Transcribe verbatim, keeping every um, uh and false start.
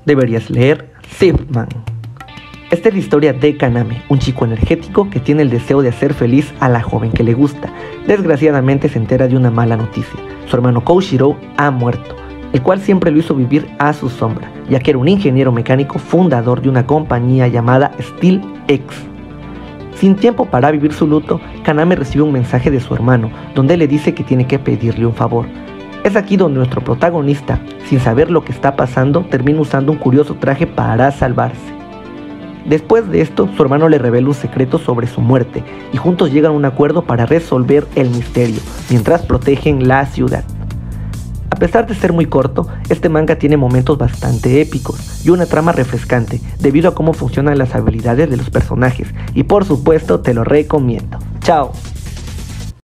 deberías leer Thief Man. Esta es la historia de Kaname, un chico energético que tiene el deseo de hacer feliz a la joven que le gusta. Desgraciadamente se entera de una mala noticia. Su hermano Koushiro ha muerto, el cual siempre lo hizo vivir a su sombra, ya que era un ingeniero mecánico fundador de una compañía llamada Steel X. Sin tiempo para vivir su luto, Kaname recibe un mensaje de su hermano, donde le dice que tiene que pedirle un favor. Es aquí donde nuestro protagonista, sin saber lo que está pasando, termina usando un curioso traje para salvarse. Después de esto, su hermano le revela un secreto sobre su muerte y juntos llegan a un acuerdo para resolver el misterio, mientras protegen la ciudad. A pesar de ser muy corto, este manga tiene momentos bastante épicos y una trama refrescante debido a cómo funcionan las habilidades de los personajes y por supuesto te lo recomiendo. ¡Chao!